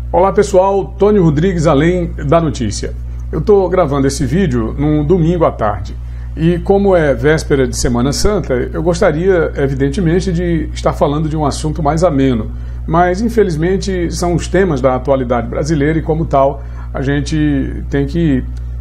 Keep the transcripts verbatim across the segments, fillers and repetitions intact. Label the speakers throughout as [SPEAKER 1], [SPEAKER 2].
[SPEAKER 1] Olá pessoal, Tony Rodrigues, Além da Notícia. Eu estou gravando esse vídeo num domingo à tarde e como é véspera de Semana Santa, eu gostaria evidentemente de estar falando de um assunto mais ameno, mas infelizmente são os temas da atualidade brasileira e como tal a gente tem que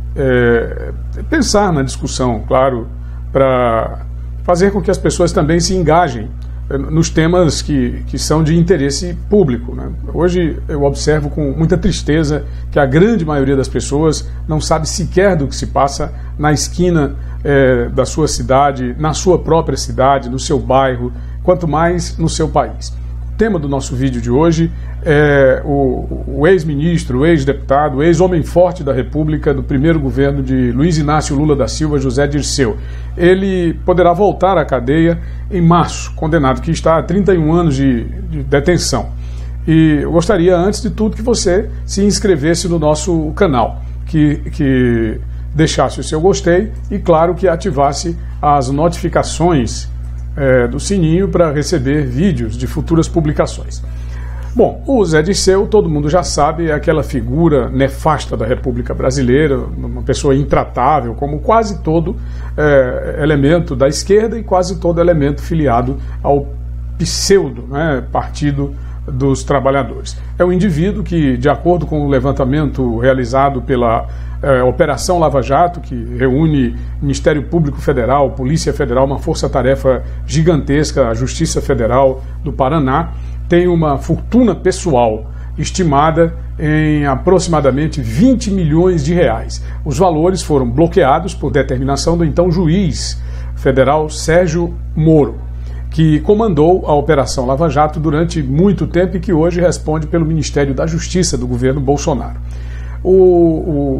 [SPEAKER 1] é, pensar na discussão, claro, para fazer com que as pessoas também se engajem nos temas que, que são de interesse público, né? Hoje eu observo com muita tristeza que a grande maioria das pessoas não sabe sequer do que se passa na esquina é, da sua cidade, na sua própria cidade, no seu bairro, quanto mais no seu país. O tema do nosso vídeo de hoje é o, o ex-ministro, o ex-deputado, o ex-homem forte da República do primeiro governo de Luiz Inácio Lula da Silva, José Dirceu. Ele poderá voltar à cadeia em março, condenado que está a trinta e um anos de, de detenção. E eu gostaria, antes de tudo, que você se inscrevesse no nosso canal, que, que deixasse o seu gostei e, claro, que ativasse as notificações é, do sininho para receber vídeos de futuras publicações. Bom, o Zé Dirceu, todo mundo já sabe, é aquela figura nefasta da República Brasileira, uma pessoa intratável, como quase todo é, elemento da esquerda e quase todo elemento filiado ao pseudo, né, Partido dos Trabalhadores. É um indivíduo que, de acordo com o levantamento realizado pela é, Operação Lava Jato, que reúne Ministério Público Federal, Polícia Federal, uma força-tarefa gigantesca, a Justiça Federal do Paraná, tem uma fortuna pessoal estimada em aproximadamente vinte milhões de reais. Os valores foram bloqueados por determinação do então juiz federal Sérgio Moro, que comandou a Operação Lava Jato durante muito tempo e que hoje responde pelo Ministério da Justiça do governo Bolsonaro. O, o,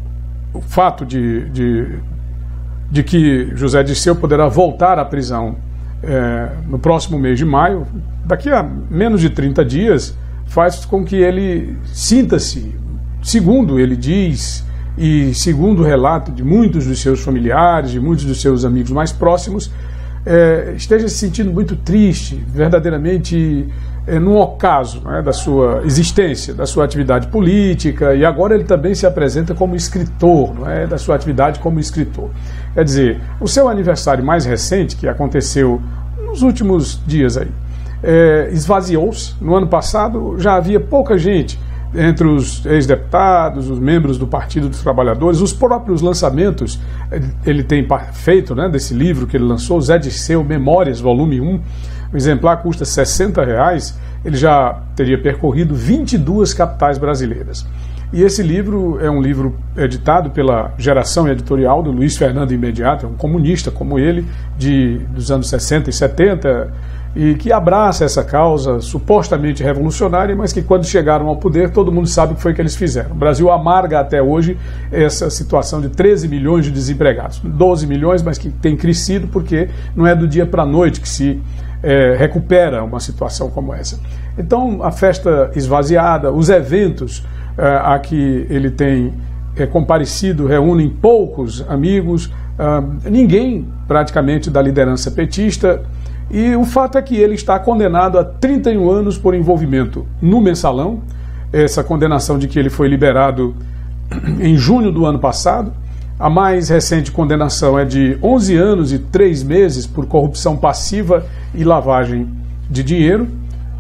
[SPEAKER 1] o fato de, de, de que José Dirceu poderá voltar à prisão É, no próximo mês de maio, daqui a menos de trinta dias, faz com que ele sinta-se, segundo ele diz, e segundo o relato de muitos dos seus familiares, de muitos dos seus amigos mais próximos, é, esteja se sentindo muito triste, verdadeiramente é, num ocaso, né, da sua existência, da sua atividade política, e agora ele também se apresenta como escritor, não é, da sua atividade como escritor. Quer dizer, o seu aniversário mais recente, que aconteceu nos últimos dias aí, é, esvaziou-se. No ano passado já havia pouca gente entre os ex-deputados, os membros do Partido dos Trabalhadores, os próprios lançamentos, ele tem feito, né, desse livro que ele lançou, Zé Dirceu Memórias, volume um, o exemplar custa sessenta reais, ele já teria percorrido vinte e duas capitais brasileiras. E esse livro é um livro editado pela Geração Editorial do Luiz Fernando Imediato, é um comunista como ele, de, dos anos sessenta e setenta, e que abraça essa causa supostamente revolucionária, mas que quando chegaram ao poder todo mundo sabe o que foi que eles fizeram. O Brasil amarga até hoje essa situação de treze milhões de desempregados, doze milhões, mas que tem crescido porque não é do dia para a noite que se é, recupera uma situação como essa. Então a festa esvaziada, os eventos Uh, a que ele tem é, comparecido, reúnem poucos amigos, uh, ninguém praticamente da liderança petista, e o fato é que ele está condenado a trinta e um anos por envolvimento no Mensalão, essa condenação de que ele foi liberado em junho do ano passado. A mais recente condenação é de onze anos e três meses por corrupção passiva e lavagem de dinheiro.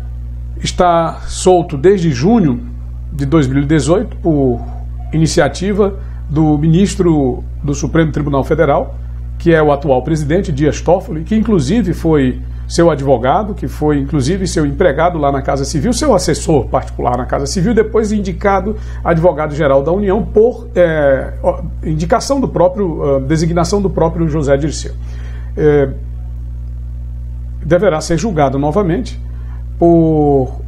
[SPEAKER 1] Está solto desde junho de dois mil e dezoito, por iniciativa do ministro do Supremo Tribunal Federal, que é o atual presidente, Dias Toffoli, que inclusive foi seu advogado, que foi inclusive seu empregado lá na Casa Civil, seu assessor particular na Casa Civil, depois indicado advogado-geral da União por é, indicação do próprio, designação do próprio José Dirceu. É, deverá ser julgado novamente por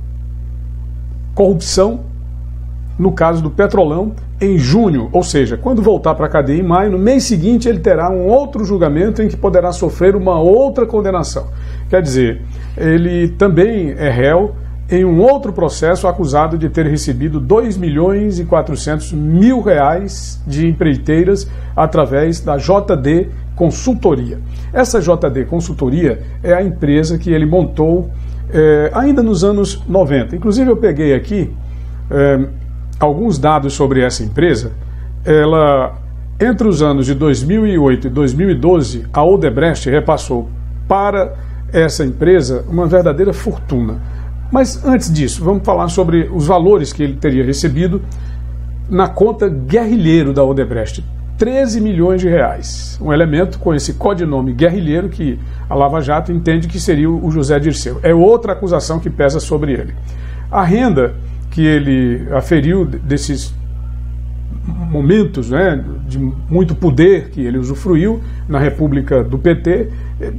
[SPEAKER 1] corrupção no caso do Petrolão, em junho, ou seja, quando voltar para a cadeia em maio, no mês seguinte ele terá um outro julgamento em que poderá sofrer uma outra condenação. Quer dizer, ele também é réu em um outro processo acusado de ter recebido dois milhões e quatrocentos mil reais de empreiteiras através da J D Consultoria. Essa J D Consultoria é a empresa que ele montou é, ainda nos anos noventa. Inclusive eu peguei aqui é, alguns dados sobre essa empresa. Ela, entre os anos de dois mil e oito e dois mil e doze, a Odebrecht repassou para essa empresa uma verdadeira fortuna. Mas antes disso, vamos falar sobre os valores que ele teria recebido na conta guerrilheiro da Odebrecht. treze milhões de reais. Um elemento com esse codinome guerrilheiro que a Lava Jato entende que seria o José Dirceu. É outra acusação que pesa sobre ele. A renda que ele aferiu desses momentos, né, de muito poder que ele usufruiu na República do P T,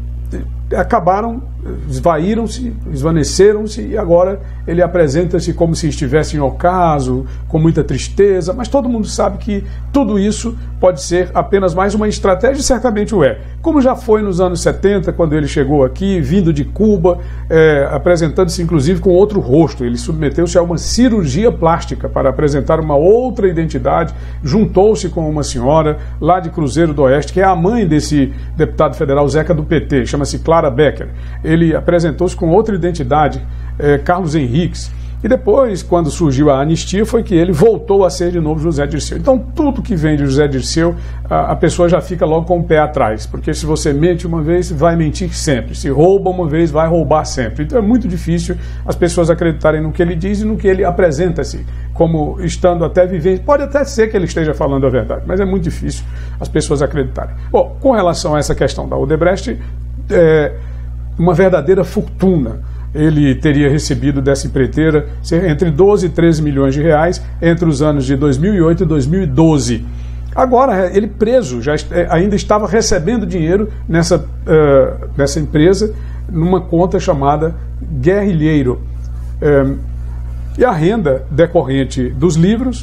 [SPEAKER 1] acabaram, esvaíram-se, esvaneceram-se, e agora ele apresenta-se como se estivesse em ocaso, com muita tristeza, mas todo mundo sabe que tudo isso pode ser apenas mais uma estratégia, e certamente o é. Como já foi nos anos setenta, quando ele chegou aqui, vindo de Cuba, é, apresentando-se inclusive com outro rosto. Ele submeteu-se a uma cirurgia plástica para apresentar uma outra identidade, juntou-se com uma senhora lá de Cruzeiro do Oeste, que é a mãe desse deputado federal Zeca do P T, chama-se Clara Becker. Ele apresentou-se com outra identidade, é, Carlos Henriques. E depois, quando surgiu a anistia, foi que ele voltou a ser de novo José Dirceu. Então, tudo que vem de José Dirceu, a, a pessoa já fica logo com o pé atrás, porque se você mente uma vez, vai mentir sempre. Se rouba uma vez, vai roubar sempre. Então, é muito difícil as pessoas acreditarem no que ele diz e no que ele apresenta-se, como estando até vivendo. Pode até ser que ele esteja falando a verdade, mas é muito difícil as pessoas acreditarem. Bom, com relação a essa questão da Odebrecht, é uma verdadeira fortuna ele teria recebido dessa empreiteira entre doze e treze milhões de reais entre os anos de dois mil e oito e dois mil e doze. Agora, ele preso, já ainda estava recebendo dinheiro nessa, uh, nessa empresa, numa conta chamada Guerrilheiro. Um, e a renda decorrente dos livros,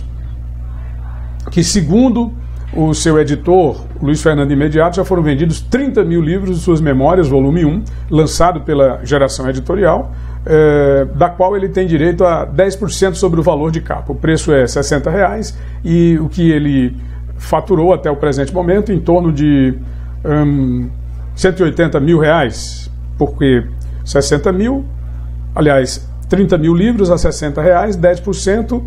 [SPEAKER 1] que segundo o seu editor, Luiz Fernando Imediato, já foram vendidos trinta mil livros de suas memórias, volume um, lançado pela Geração Editorial, eh, da qual ele tem direito a dez por cento sobre o valor de capa. O preço é sessenta reais e o que ele faturou até o presente momento em torno de hum, cento e oitenta mil reais, porque sessenta mil, aliás, trinta mil livros a sessenta reais, dez por cento,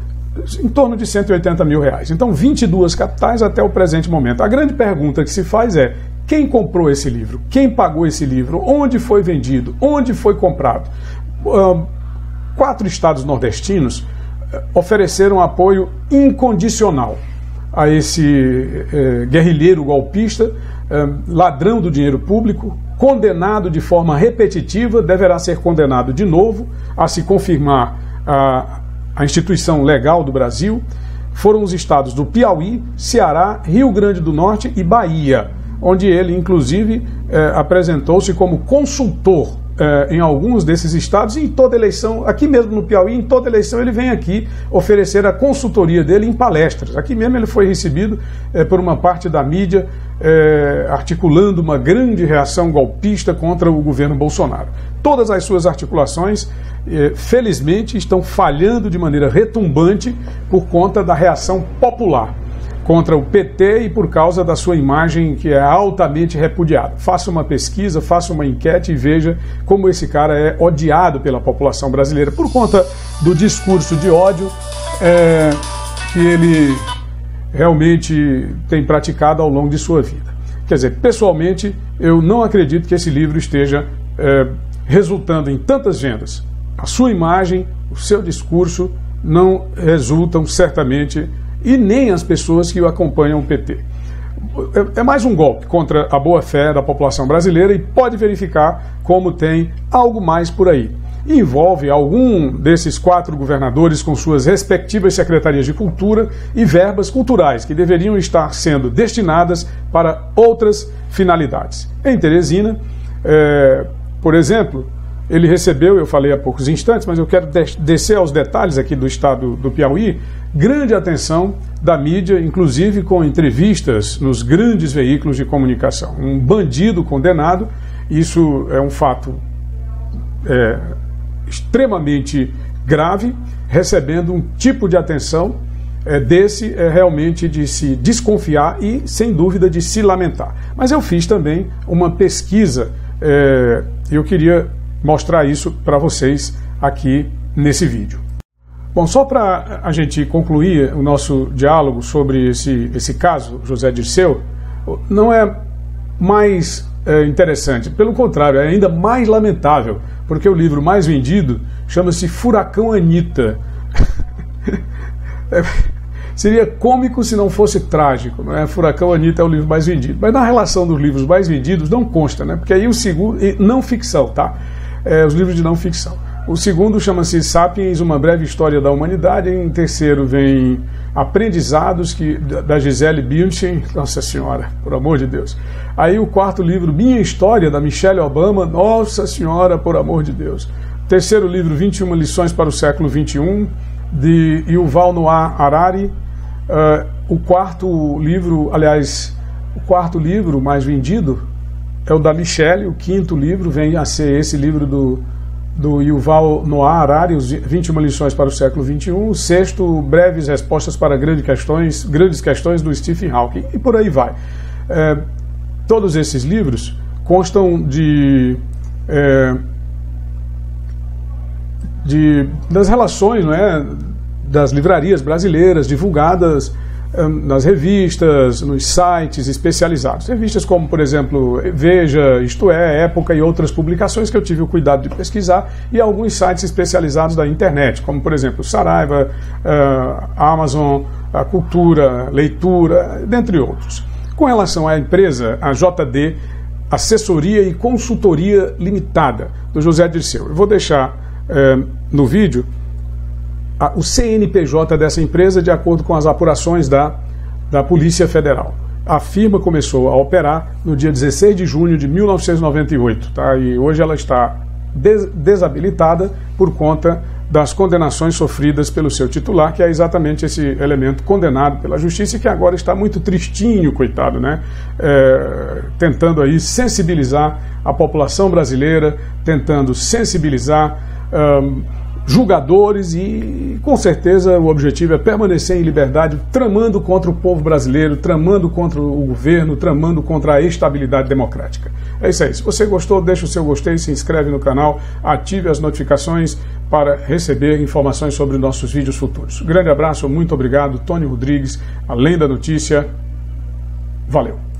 [SPEAKER 1] em torno de cento e oitenta mil reais. Então, vinte e duas capitais até o presente momento. A grande pergunta que se faz é: quem comprou esse livro? Quem pagou esse livro? Onde foi vendido? Onde foi comprado? Uh, quatro estados nordestinos uh, ofereceram apoio incondicional a esse uh, guerrilheiro golpista, uh, ladrão do dinheiro público, condenado de forma repetitiva, deverá ser condenado de novo a se confirmar a uh, a instituição legal do Brasil. Foram os estados do Piauí, Ceará, Rio Grande do Norte e Bahia, onde ele, inclusive, eh, apresentou-se como consultor eh, em alguns desses estados, e em toda eleição, aqui mesmo no Piauí, em toda eleição ele vem aqui oferecer a consultoria dele em palestras. Aqui mesmo ele foi recebido eh, por uma parte da mídia, eh, articulando uma grande reação golpista contra o governo Bolsonaro. Todas as suas articulações, felizmente, estão falhando de maneira retumbante por conta da reação popular contra o P T e por causa da sua imagem, que é altamente repudiada. Faça uma pesquisa, faça uma enquete e veja como esse cara é odiado pela população brasileira por conta do discurso de ódio é, que ele realmente tem praticado ao longo de sua vida. Quer dizer, pessoalmente, eu não acredito que esse livro esteja é, resultando em tantas vendas. A sua imagem, o seu discurso não resultam certamente, e nem as pessoas que o acompanham o P T. É mais um golpe contra a boa-fé da população brasileira, e pode verificar como tem algo mais por aí. Envolve algum desses quatro governadores com suas respectivas secretarias de cultura e verbas culturais que deveriam estar sendo destinadas para outras finalidades. Em Teresina, é, por exemplo, ele recebeu, eu falei há poucos instantes, mas eu quero descer aos detalhes aqui do estado do Piauí, grande atenção da mídia, inclusive com entrevistas nos grandes veículos de comunicação. Um bandido condenado, isso é um fato é, extremamente grave, recebendo um tipo de atenção é, desse é realmente de se desconfiar e, sem dúvida, de se lamentar. Mas eu fiz também uma pesquisa, é, eu queria mostrar isso para vocês aqui nesse vídeo. Bom, só para a gente concluir o nosso diálogo sobre esse, esse caso, José Dirceu, não é mais é, interessante, pelo contrário, é ainda mais lamentável, porque o livro mais vendido chama-se Furacão Anitta. é, seria cômico se não fosse trágico, não é? Furacão Anitta é o livro mais vendido, mas na relação dos livros mais vendidos não consta, né? Porque aí o segundo, não ficção, tá? É, os livros de não ficção. O segundo chama-se Sapiens, uma breve história da humanidade. Em terceiro vem Aprendizados, que, da Gisele Bündchen, nossa senhora, por amor de Deus. Aí o quarto livro, Minha História, da Michelle Obama, nossa senhora, por amor de Deus. Terceiro livro, vinte e uma lições para o século vinte e um, de Yuval Noah Harari. Uh, o quarto livro, aliás, o quarto livro mais vendido é o da Michelle. O quinto livro vem a ser esse livro do do Yuval Noah Harari, os vinte e uma lições para o século vinte e um, o sexto, breves respostas para grandes questões, grandes questões do Stephen Hawking, e por aí vai. É, todos esses livros constam de, é, de das relações, não é, das livrarias brasileiras divulgadas nas revistas, nos sites especializados. Revistas como, por exemplo, Veja, Isto É, Época e outras publicações que eu tive o cuidado de pesquisar, e alguns sites especializados da internet, como, por exemplo, Saraiva, uh, Amazon, a Cultura, Leitura, dentre outros. Com relação à empresa, a J D, Assessoria e Consultoria Limitada, do José Dirceu. Eu vou deixar uh, no vídeo o C N P J dessa empresa, de acordo com as apurações da, da Polícia Federal. A firma começou a operar no dia dezesseis de junho de mil novecentos e noventa e oito, tá? E hoje ela está des desabilitada por conta das condenações sofridas pelo seu titular, que é exatamente esse elemento condenado pela justiça e que agora está muito tristinho, coitado, né? É, tentando aí sensibilizar a população brasileira, tentando sensibilizar Um, julgadores, e com certeza o objetivo é permanecer em liberdade, tramando contra o povo brasileiro, tramando contra o governo, tramando contra a estabilidade democrática. É isso aí. Se você gostou, deixa o seu gostei, se inscreve no canal, ative as notificações para receber informações sobre nossos vídeos futuros. Grande abraço, muito obrigado. Tony Rodrigues, Além da Notícia. Valeu!